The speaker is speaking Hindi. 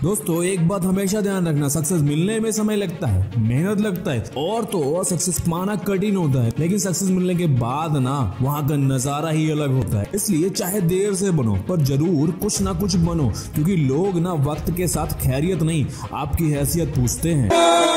दोस्तों एक बात हमेशा ध्यान रखना, सक्सेस मिलने में समय लगता है, मेहनत लगता है और तो और सक्सेस पाना कठिन होता है, लेकिन सक्सेस मिलने के बाद ना वहाँ का नजारा ही अलग होता है। इसलिए चाहे देर से बनो पर जरूर कुछ ना कुछ बनो, क्योंकि लोग ना वक्त के साथ खैरियत नहीं आपकी हैसियत पूछते हैं।